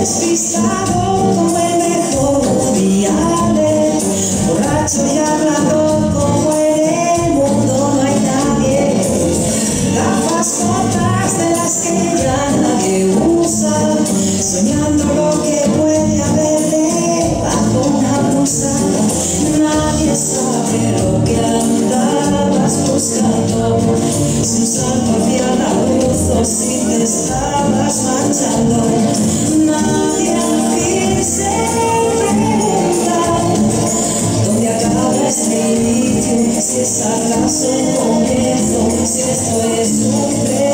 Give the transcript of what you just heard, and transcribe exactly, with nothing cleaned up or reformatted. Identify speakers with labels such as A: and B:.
A: despistado como el mejor viale, borracho y hablador como en el mundo no hay nadie. Gafas cortas de las que ya nadie usa, soñando lo que puede haber debajo una blusa. Nadie sabe lo que andabas buscando, si un salto hacia la luz o si te estabas marchando. Nadie al fin se pregunta dónde acaba este inicio, si es acaso un comienzo, si esto es un